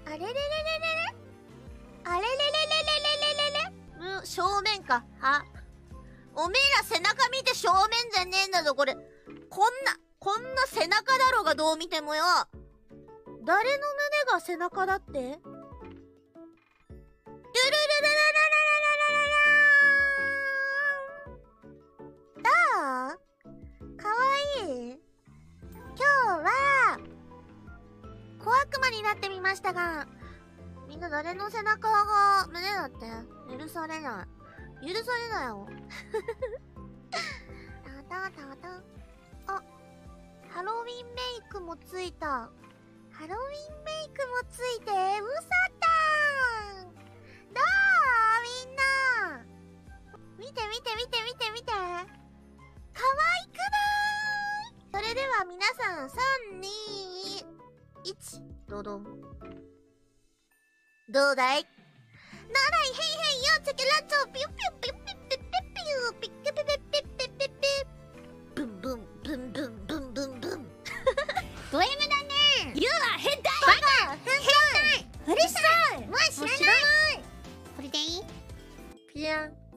あれれれれれれあれれれれれれれれれ正面か。はおめえら背中見て正面じゃねえんだぞ、これ。こんな背中だろうがどう見てもよ。誰の胸が背中だって？ルルルルルルルルルルルルどう？かわいい？今日は小悪魔になってみましたが、みんな誰の背中が胸だって許されない。許されないよ。タタタタ。あ、ハロウィンメイクもついた。ハロウィンメイクもついて、うさたん。どう？みんな。見て見て見て見て見て。かわいくない？それでは皆さん、3、2、1、どどん。どうだい？ならい、へいへいよ、チョキラッチョ、ピュピュピュピュピュピュピュ、ピッピュピュピュピュピュピュピュ、ブンブン、ブンブン、ブンブンブン。ド M だね。You are 変態。バカ。変態。うるさい。もう知らない。これでいい？ピヤン。